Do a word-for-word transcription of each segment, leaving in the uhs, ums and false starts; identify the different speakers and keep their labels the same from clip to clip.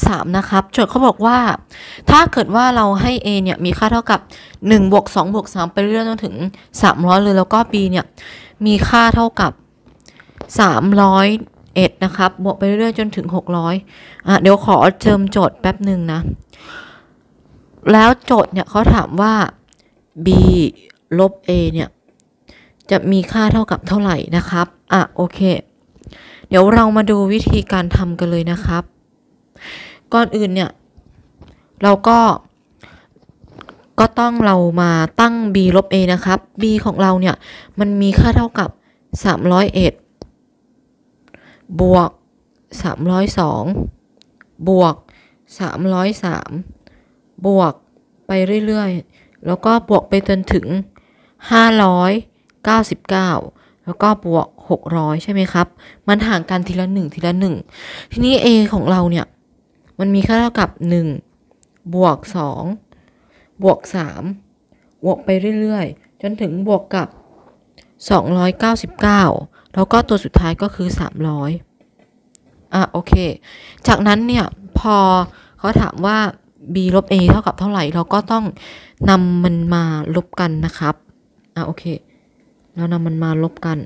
Speaker 1: สามนะครับโจทย์เขาบอกว่าถ้าเกิดว่าเราให้ a เนี่ยมีค่าเท่ากับหนึ่งบวกสองบวกสามไปเรื่อยๆจนถึงสามร้อยเลยแล้วก็ b เนี่ยมีค่าเท่ากับสามร้อยเอ็ดนะครับบวกไปเรื่อยๆจนถึงหกร้อยอ่ะเดี๋ยวขอเจิมโจทย์แป๊บหนึ่งนะแล้วโจทย์เนี่ยเขาถามว่า b ลบ a เนี่ยจะมีค่าเท่ากับเท่าไหร่นะครับอ่ะโอเคเดี๋ยวเรามาดูวิธีการทำกันเลยนะครับก่อนอื่นเนี่ยเราก็ก็ต้องเรามาตั้ง b ลบ a นะครับ b ของเราเนี่ยมันมีค่าเท่ากับสามร้อยเอ็ดบวกสามร้อยสองบวกสามร้อยสามบวกไปเรื่อยๆแล้วก็บวกไปจนถึงห้าร้อยเก้าสิบเก้าแล้วก็บวกหกร้อยใช่ไหมครับมันห่างกันทีละหนึ่งทีละหนึ่งทีนี้ a ของเราเนี่ยมันมีค่าเท่ากับหนึ่งบวกสองบวกสามบวกไปเรื่อยๆจนถึงบวกกับสองร้อยเก้าสิบเก้าแล้วก็ตัวสุดท้ายก็คือสามร้อยอ่ะโอเคจากนั้นเนี่ยพอเขาถามว่า b ลบ a เท่ากับเท่าไหร่เราก็ต้องนำมันมาลบกันนะครับอ่ะโอเคเรานำมันมาลบกัน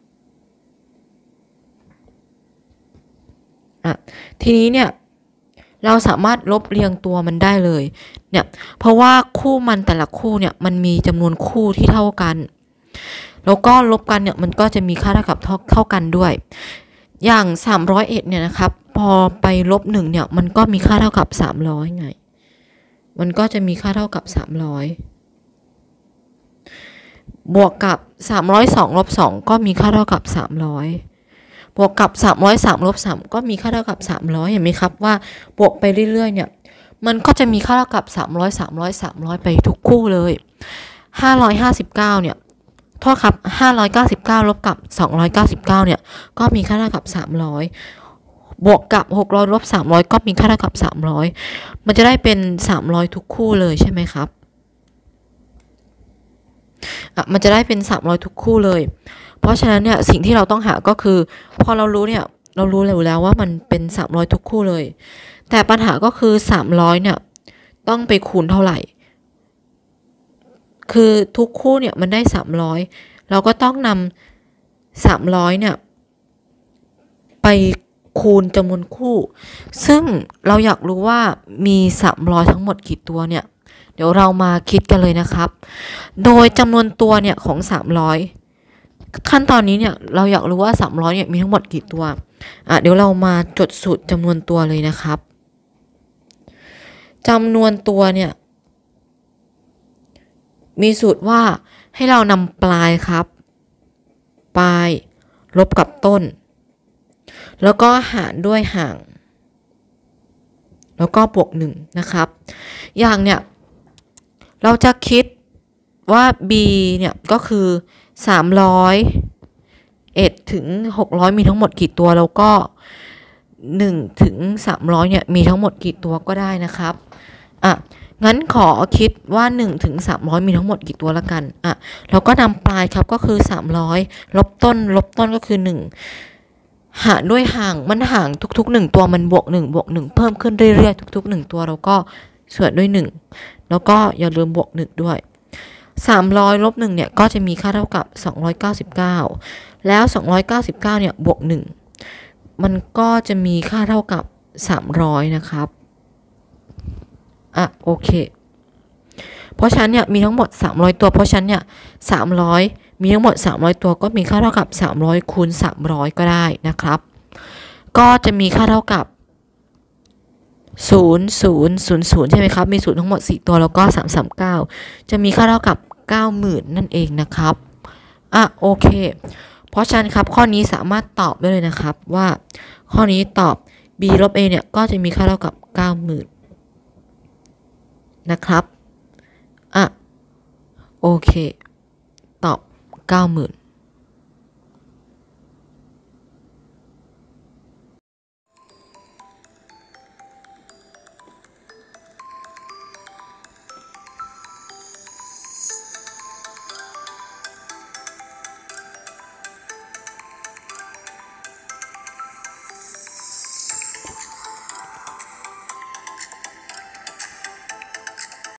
Speaker 1: อ่ะทีนี้เนี่ยเราสามารถลบเรียงตัวมันได้เลยเนี่ยเพราะว่าคู่มันแต่ละคู่เนี่ยมันมีจำนวนคู่ที่เท่ากันแล้วก็ลบกันเนี่ยมันก็จะมีค่าเท่ากับเท่าเท่ากันด้วยอย่างสามร้อยเอ็ดเนี่ยนะครับพอไปลบหนึ่งเนี่ยมันก็มีค่าเท่ากับสามร้อยไงมันก็จะมีค่าเท่ากับสามร้อยบวกกับสามร้อยสองลบสองก็มีค่าเท่ากับสามร้อยบวกกับสามร้อยสามลบสามก็มีค่าเท่ากับสามร้อยเห็นไหมครับว่าบวกไปเรื่อยๆเนี่ยมันก็จะมีค่าเท่ากับสามร้อย สามร้อย สามร้อยไปทุกคู่เลยห้าร้อยห้าสิบเก้าเนี่ยโทษครับห้าร้อยเก้าสิบเก้าลบกับสองร้อยเก้าสิบเก้าเนี่ยก็มีค่าเท่ากับสามร้อยบวกกับหกร้อยลบสามร้อยก็มีค่าเท่ากับสามร้อยมันจะได้เป็นสามร้อยทุกคู่เลยใช่ไหมครับอ่ะมันจะได้เป็นสามร้อยทุกคู่เลยเพราะฉะนั้นเนี่ยสิ่งที่เราต้องหาก็คือพอเรารู้เนี่ยเรารู้แล้วแล้วว่ามันเป็นสามร้อยทุกคู่เลยแต่ปัญหาก็คือสามร้อยเนี่ยต้องไปคูณเท่าไหร่คือทุกคู่เนี่ยมันได้สามร้อยเราก็ต้องนำสามร้อยเนี่ยไปคูณจำนวนคู่ซึ่งเราอยากรู้ว่ามีสามร้อยทั้งหมดกี่ตัวเนี่ยเดี๋ยวเรามาคิดกันเลยนะครับโดยจำนวนตัวเนี่ยของสามร้อยขั้นตอนนี้เนี่ยเราอยากรู้ว่าสามร้อยเนี่ยมีทั้งหมดกี่ตัวอ่ะเดี๋ยวเรามาจดสูตรจำนวนตัวเลยนะครับจำนวนตัวเนี่ยมีสูตรว่าให้เรานำปลายครับปลายลบกับต้นแล้วก็หารด้วยห่างแล้วก็บวกหนึ่งนะครับอย่างเนี่ยเราจะคิดว่า b เนี่ยก็คือสามร้อยเอ็ดถึงหกร้อยมีทั้งหมดกี่ตัวแล้วก็หนึ่งถึงสามร้อยเนี่ยมีทั้งหมดกี่ตัวก็ได้นะครับอ่ะงั้นขอคิดว่าหนึ่งถึงสามร้อยมีทั้งหมดกี่ตัวละกันอ่ะเราก็นำปลายครับก็คือสามร้อยลบต้นลบต้นก็คือหนึ่งหารด้วยห่างมันห่างทุกๆหนึ่งตัวมันบวกหนึ่งบวกหนึ่งเพิ่มขึ้นเรื่อยๆทุกๆหนึ่งตัวเราก็ส่วนด้วยหนึ่งแล้วก็อย่าลืมบวกหนึ่งด้วยสามร้อยลบหนึ่งเนี่ยก็จะมีค่าเท่ากับสองร้อยเก้าสิบเก้าแล้วสองร้อยเก้าสิบเก้าเนี่ยบวกหนึ่งมันก็จะมีค่าเท่ากับสามร้อยนะครับอ่ะโอเคเพราะฉะนั้นเนี่ยมีทั้งหมดสามร้อยตัวเพราะฉะนั้นเนี่ยสามร้อยมีทั้งหมดสามร้อยตัวก็มีค่าเท่ากับสามร้อยคูณสามร้อยก็ได้นะครับก็จะมีค่าเท่ากับศูนย์ ศูนย์ ศูนย์ ศูนย์ใช่ไหมครับมีศูนย์ทั้งหมดสี่ตัวแล้วก็สามร้อยสามสิบเก้าจะมีค่าเท่ากับ เก้าหมื่น นั่นเองนะครับอ่ะโอเคเพราะฉะนั้นครับข้อนี้สามารถตอบได้เลยนะครับว่าข้อนี้ตอบ b ลบ a เนี่ยก็จะมีค่าเท่ากับ เก้าหมื่น นะครับอ่ะโอเคตอบ เก้าหมื่น